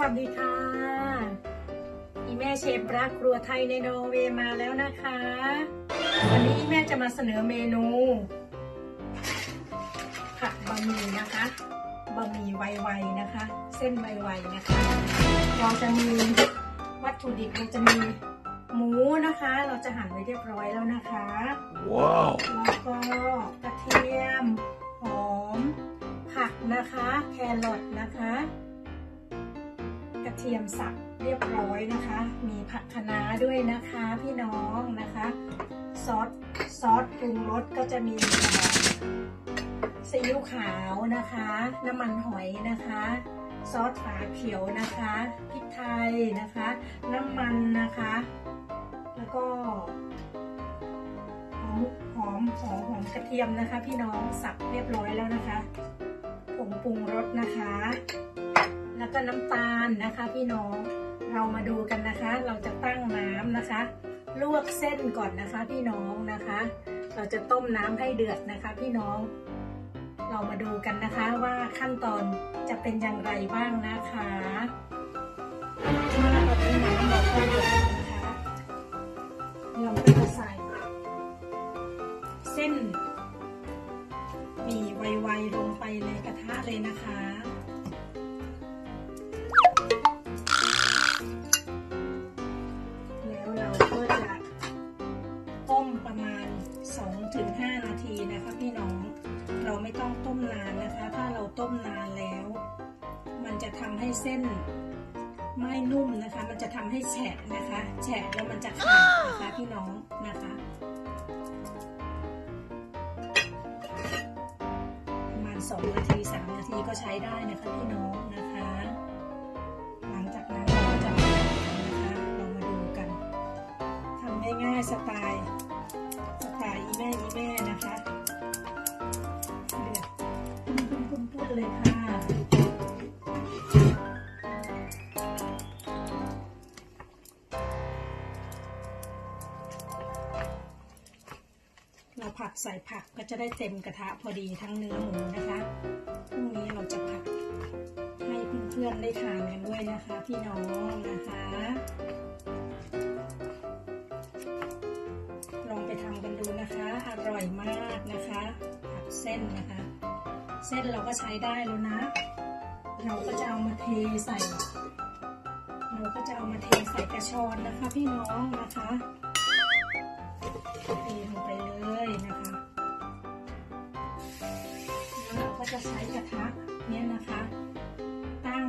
สดีค่ะอีแม่เชฟรักครัวไทยในนอร์เวย์มาแล้วนะคะวันนี้แม่จะมาเสนอเมนูผัดบะหมี่นะคะบะหมี่ไวๆนะคะเส้นไวๆนะคะเราจะมีวัตถุดิบเราจะมีหมูนะคะเราจะหั่นไว้เรียบร้อยแล้วนะคะว้าวแล้วก็กระเทียมหอมผักนะคะแครอทนะคะกระเทียมสับเรียบร้อยนะคะมีผักคะน้าด้วยนะคะพี่น้องนะคะซอสปรุงรสก็จะมีซีอิ๊วขาวนะคะน้ำมันหอยนะคะซอสฝาเขียวนะคะพริกไทยนะคะน้ำมันนะคะแล้วก็หอมกระเทียมนะคะพี่น้องสับเรียบร้อยแล้วนะคะผงปรุงรสนะคะแล้วก็น้ำตาลนะคะพี่น้องเรามาดูกันนะคะเราจะตั้งน้ำนะคะลวกเส้นก่อนนะคะพี่น้องนะคะเราจะต้มน้ำให้เดือดนะคะพี่น้องเรามาดูกันนะคะว่าขั้นตอนจะเป็นอย่างไรบ้างนะคะเมื่อตอนนี้น้ำเราก็เดือดนะคะเราก็จะใส่เส้นหมี่ไวๆลงไปในกระทะเลยนะคะแล้วเราก็จะต้มประมาณ 2-5 นาทีนะคะพี่น้องเราไม่ต้องต้มนานนะคะถ้าเราต้มนานแล้วมันจะทำให้เส้นไม่นุ่มนะคะมันจะทำให้แฉะนะคะแฉะแล้วมันจะขาดนะคะพี่น้องนะคะประมาณ2 นาที 3 นาทีก็ใช้ได้นะคะพี่น้องนะคะหลังจากนั้นเราก็จะมานะคะเรามาดูกันทำง่ายๆสไตล์อีแม่นะคะเดือดพุ่นเลยค่ะเราผัดใส่ผักก็จะได้เต็มกระทะพอดีทั้งเนื้อหมูนะคะพรุ่งนี้เราจะผัดให้เพื่อนๆได้ทานกันด้วยนะคะพี่น้องนะคะลองไปทำกันดูนะคะอร่อยมากนะคะผัดเส้นนะคะเส้นเราก็ใช้ได้แล้วนะเราก็จะเอามาเทใส่กระชอนนะคะพี่น้องนะคะเทลงไปเลยนะคะแล้วเราก็จะใช้กระทะเนี่ยนะคะตั้ง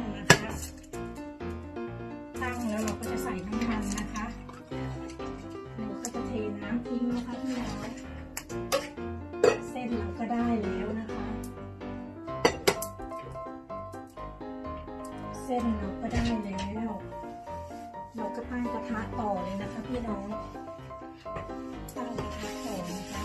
แล้วเราก็จะใส่น้ำมันนะคะเราก็จะเทน้ำทิ้งนะคะพี่น้องเส้นเราก็ได้แล้วนะคะเส้นเราก็ได้แล้วเราก็ตั้งกระทะต่อเลยนะคะพี่น้องตั้งกระทะต่อนะคะ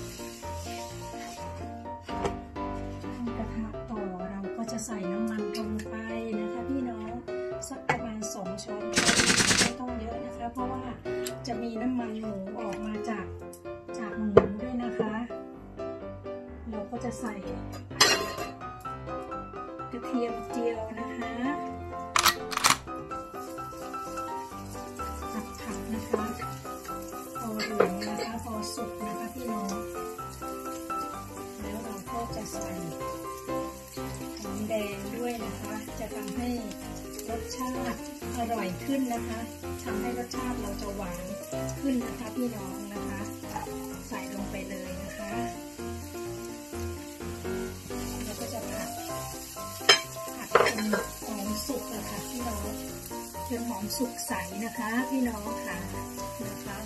ตั้งกระทะต่อเราก็จะใส่น้ำมันลงไปนะคะพี่น้องสักประมาณ2 ช้อนไม่ต้องเยอะนะคะเพราะว่าจะมีน้ำมันหมูออกมาจากหมูด้วยนะคะเราก็จะใส่กระเทียมเจียวนะคะผัดนะคะพอเหลืองนะคะพอสุกนะคะพี่น้องแล้วเราก็จะใส่หอมแดงด้วยนะคะจะทำให้รสชาติอร่อยขึ้นนะคะทำให้รสชาติเราจะหวานขึ้นนะคะพี่น้องนะคะใส่ลงไปเลยนะคะแล้วก็จะผัดจนหอมสุกนะคะพี่น้องจนหอมสุกใสนะคะพี่น้องค่ะนะคะ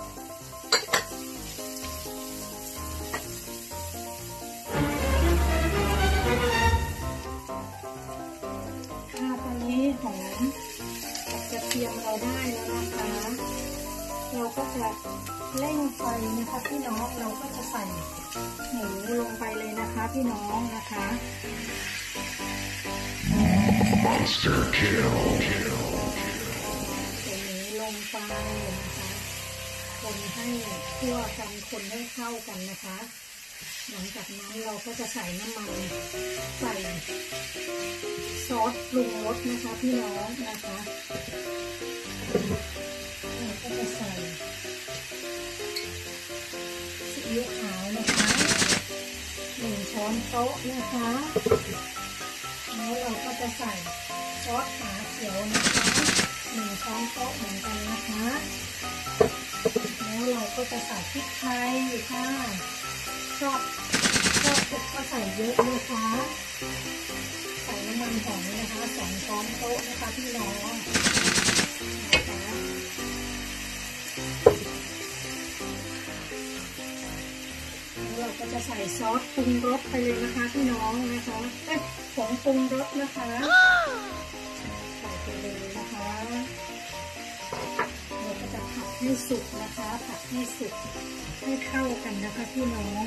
ตอนนี้หอมกับกระเทียมเราได้แล้วนะคะเราก็จะเร่งไฟนะคะพี่น้องเราก็จะใส่หมูลงไปเลยนะคะพี่น้องนะคะ Monster Kill ตัวนี้ลงไปนะคะคนให้ทั่วกันคนให้เข้ากันนะคะหลังจากนั้นเราก็จะใส่น้ำมันใส่ซอสปรุงรสนะคะพี่น้องนะคะเราก็จะใส่ซีอิ๊วขาวนะคะ1 ช้อนโต๊ะนะคะแล้วเราก็จะใส่ซอสขาเขียวนะคะ1 ช้อนโต๊ะเหมือนกันนะคะแล้วเราก็จะใส่พริกไทยค่ะชอบก็ใส่เยอะนะคะใส่น้ำมันหอยนะคะ2 ช้อนโต๊ะนะคะพี่น้องนะคะแล้วเราก็จะใส่ซอสปรุงรสไปเลยนะคะพี่น้องนะคะผงปรุงรสนะคะใส่ไปเลยนะคะเราก็จะผัดให้สุกนะคะผัดให้สุกให้เข้ากันนะคะพี่น้อง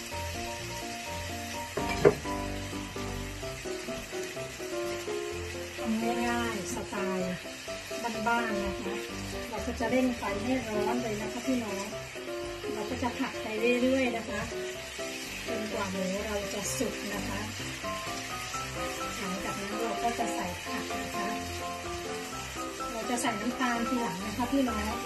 ทำง่ายๆสไตล์บ้านๆนะคะเราก็จะเร่งไฟให้ร้อนเลยนะคะพี่น้องเราก็จะผัดไปเรื่อยๆนะคะจนกว่าหมูเราจะสุกนะคะหลังจากนั้นเราก็จะใส่ผักนะคะเราจะใส่น้ำตาลทีหลังนะคะพี่น้อง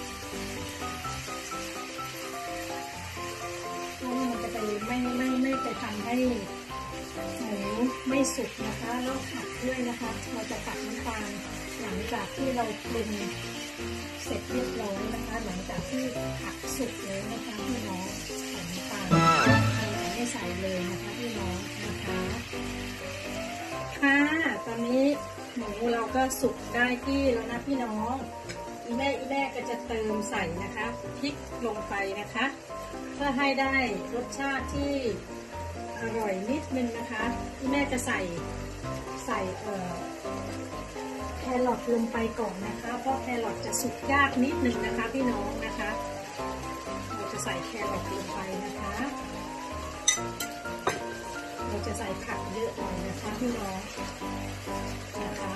เพราะมันจะไปไม่ไปทำให้หมูไม่สุกนะคะแล้วผัดด้วยนะคะเราจะตัดน้ำตาลหลังจากที่เราปรุงเสร็จเรียบร้อยนะคะหลังจากที่ผัดสุกเลยนะคะพี่น้องใส่น้ำตาลไม่ใส่เลยนะคะพี่น้องนะคะค่ะตอนนี้หมูเราก็สุกได้ที่แล้วนะพี่น้องอีแม่ก็จะเติมใส่นะคะพริกลงไปนะคะเพื่อให้ได้รสชาติที่อร่อยนิดนึงนะคะแม่จะใส่แครอทลงไปก่อนนะคะเพราะแครอทจะสุกยากนิดนึงนะคะพี่น้องนะคะเราจะใส่แครอทลงไปนะคะเราจะใส่ผักเยอะหน่อยนะคะพี่น้องนะคะ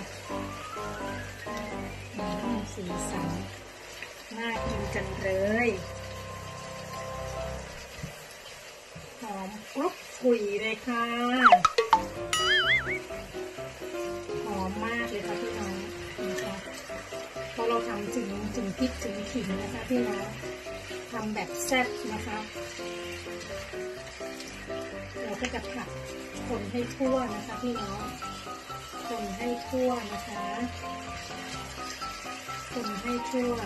สีสันน่ากินจังเลยหอมกรุบกุยเลยค่ะหอมมากเลยค่ะพี่น้องนะคะพอเราทำถึงพริกถึงขิงนะคะพี่น้องทำแบบแซ่บนะคะเราก็จะผัดคนให้ทั่วนะคะพี่น้องคนให้ทั่วนะคะคนให้ทั่ว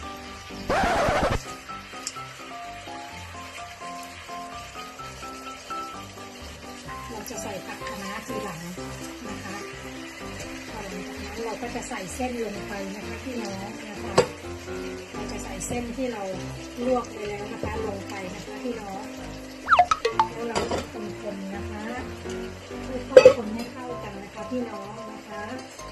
เราจะใส่ผักคะน้าทีหลังนะคะหลังจากนั้นเราก็จะใส่เส้นลงไปนะคะพี่น้องนะคะเราจะใส่เส้นที่เราลวกไปแล้วนะคะลงไปนะคะพี่น้องแล้วเราจะคนๆนะคะค่อยๆคนให้เข้ากันนะคะพี่น้องนะคะ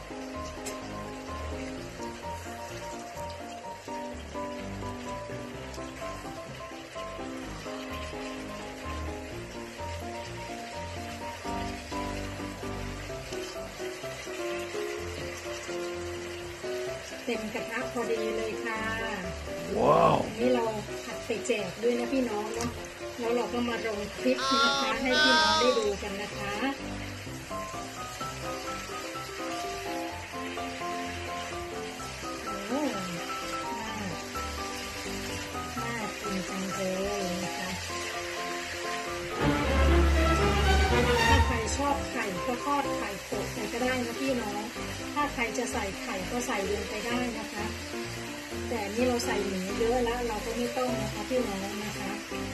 เต็มกระทะพอดีเลยค่ะว้าวนี่เราผัดไปแจกด้วยนะพี่น้องเนาะแล้วเราก็มาลงคลิปนะคะให้พี่น้องได้ดูกันนะคะโอ้น่ากินจังเลยนะคะถ้าใครชอบไข่ก็ทอดไข่โขลกไปก็ได้นะพี่น้องถ้าใครจะใส่ไข่ก็ใส่ลงไปได้นะคะแต่นี่เราใส่หมูเยอะแล้วเราก็ไม่ต้องนะคะพี่น้องนะคะ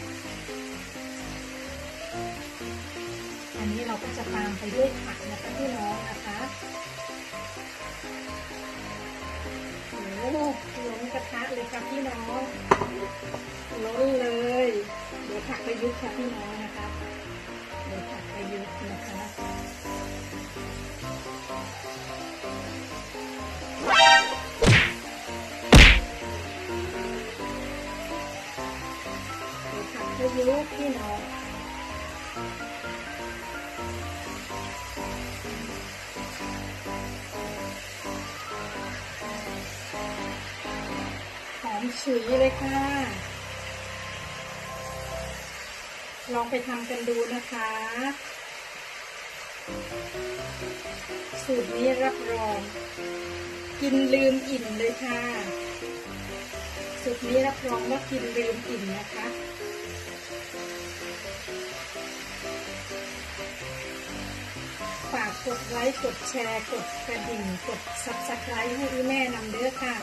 อันนี้เราก็จะตามไปด้วยผักนะคะพี่น้องนะคะโอ้ล้นกระทะเลยค่ะพี่น้องล้นเลยเดี๋ยวผักประยุกต์ค่ะพี่น้องนะคะเดี๋ยวผักประยุกต์นะคะประยุกต์พี่น้องหอมฉุยเลยค่ะลองไปทำกันดูนะคะสูตรนี้รับรองกินลืมอิ่มเลยค่ะสูตรนี้รับรองว่ากินลืมอิ่มนะคะฝากกดไลค์กดแชร์กดกระดิ่งกด Subscribe ให้แม่นำเด้อค่ะ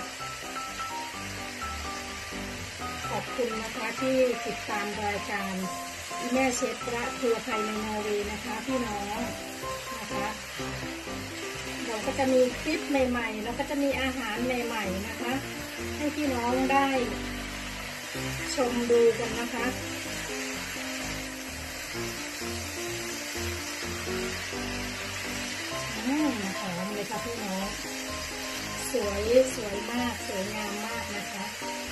ขอบคุณนะคะที่ติดตามรายการแม่เชฟกระทัวร์ไทยในนอร์เวย์นะคะพี่น้องนะคะเราก็จะมีคลิปใหม่ๆแล้วก็จะมีอาหารใหม่ๆนะคะให้พี่น้องได้ชมดูกันนะคะหอมเลยค่ะพี่น้องสวยมากสวยงามมากนะคะ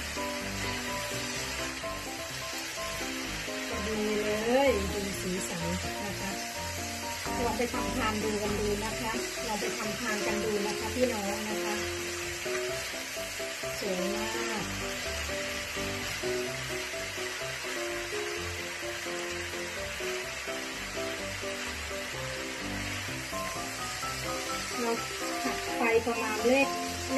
ก็ดูเลยดูสีสันนะคะลองไปทำทานดูกันดูนะคะลองไปทำทานกันดูนะคะพี่น้องนะคะสวยมากเราผัดไฟประมาณเลข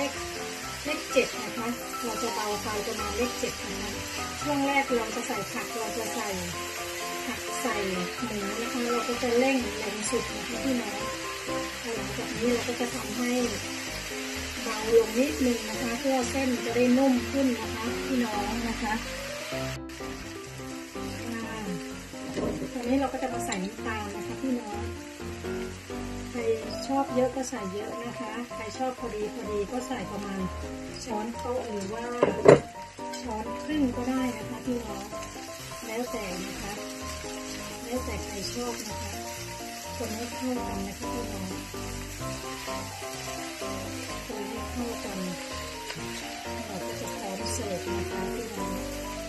7นะคะเราจะเบาไฟประมาณเลข7นะคะช่วงแรกเราจะใส่ผักเราจะใส่ผักใส่หมูนะคะเราก็จะเร่งแรงสุดนะคะพี่น้องหลังจากนี้เราก็จะทำให้เบาลงนิดนึงนะคะเพื่อเส้นจะได้นุ่มขึ้นนะคะพี่น้องนะคะตอนนี้เราก็จะมาใส่น้ำตาลนะคะพี่น้องใครชอบเยอะก็ใส่เยอะนะคะใครชอบพอดีก็ใส่ประมาณช้อนโต๊ะหรือว่าช้อนครึ่งก็ได้นะคะพี่น้องแล้วแต่นะคะแล้วแต่ใครชอบนะคะคนให้เข้ากันนะคะพี่น้องคนให้เข้ากันเราก็จะพร้อมเสิร์ฟนะคะพี่น้อง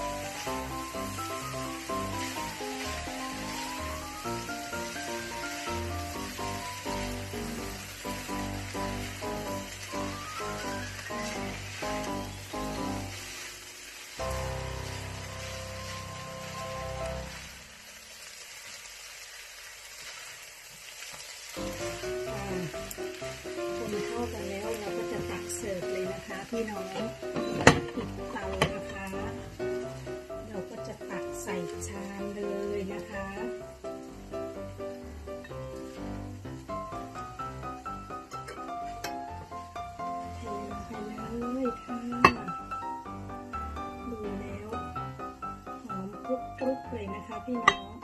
คนเข้ากันแล้วเราก็จะตักเสิร์ฟเลยนะคะพี่น้องปิดเตานะคะเราก็จะตักใส่ชามเลยนะคะเทลงไปเลยค่ะดูแล้วหอมกรุบเลยนะคะพี่น้อง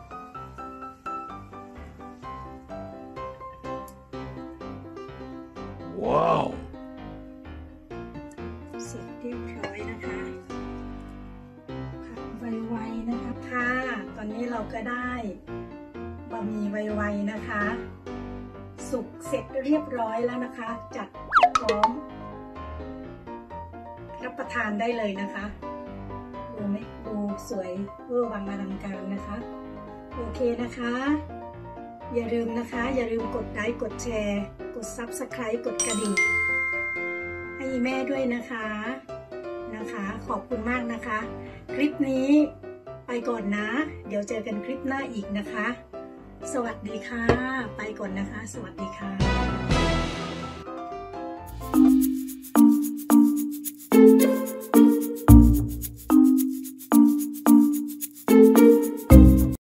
ว้าวเสร็จเรียบร้อยนะคะผัดไวๆนะคะค่ะตอนนี้เราก็ได้บะหมี่ไวๆนะคะสุกเสร็จเรียบร้อยแล้วนะคะจัดพร้อมรับประทานได้เลยนะคะดูไหมดูสวยเวอร์วังอลังการนะคะโอเคนะคะอย่าลืมนะคะอย่าลืมกดไลค์กดแชร์กด Subscribe กดกระดิ่งให้แม่ด้วยนะคะขอบคุณมากนะคะคลิปนี้ไปก่อนนะเดี๋ยวเจอกันคลิปหน้าอีกนะคะสวัสดีค่ะไปก่อนนะคะสวัสดีค่ะ